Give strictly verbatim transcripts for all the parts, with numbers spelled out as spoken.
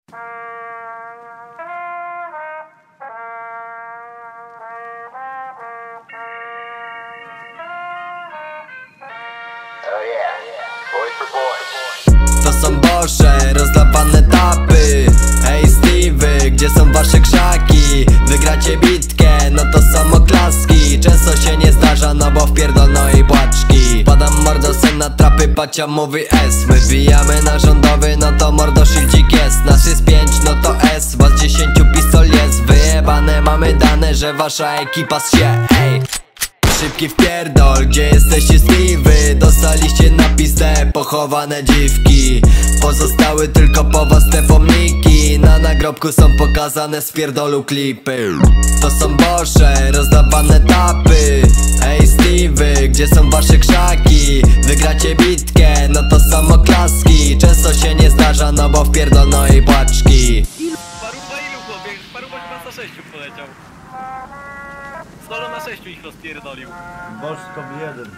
To są Boże, rozdawane tapy. Hej Stevie, gdzie są wasze krzaki? Wygracie bitkę, no to są oklaski. Często się nie zdarza, no bo wpierdolno i płaczki. Padam mordo sen na trapy, pacia mówi S. My wbijamy na rządowy, no to mordo shieldzik jest. Nas jest pięć, no to S. Was dziesięciu pistol jest. Wyjebane mamy dane, że wasza ekipa się. Ej, szybki wpierdol, gdzie jesteście Stevie? Dostaliście na pizdę pochowane dziwki. Pozostały tylko po was te pomniki. Na nagrobku są pokazane z pierdolu klipy. To są Boże, rozdawane tapy. Ej Stevie, gdzie są wasze krzaki? Wygracie bitkę, no to są oklaski. Często się nie zdarza, no bo wpierdolno i płaczki. Paruwa ilu chłopie? Paruwa chyba sto sześć poleciał. Stolo na sześciu ich rozpierdolił. Boż to jeden.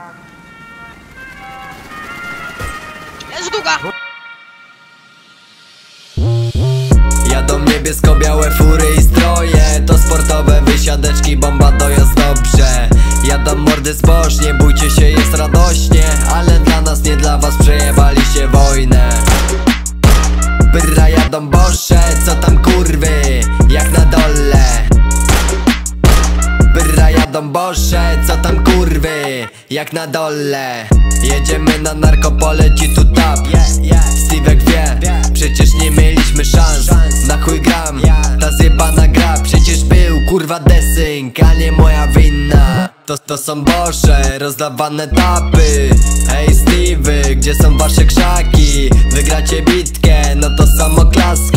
Jest długa! Jadą niebiesko-białe fury i stroje. To sportowe wysiadeczki, bomba dojazd dobrze. Jadą mordy zbożnie, bójcie się, jest radośnie. Ale dla nas, nie dla was, przejebaliście wojnę. Byrra jadą Boże, co tam kurwy, jak na dole. Byrra jadą Boże, co tam kurwy, jak na dole. Jedziemy na narkopole, ci tu tap. Stevek wie, przecież nie mieliśmy szans. Na chuj gram, ta zjebana gra. Przecież był kurwa desynk, a nie moja wina. To, to są Boże, rozdawane tapy. Hej Stevie, gdzie są wasze krzaki? Wygracie bitkę, no to są oklaski.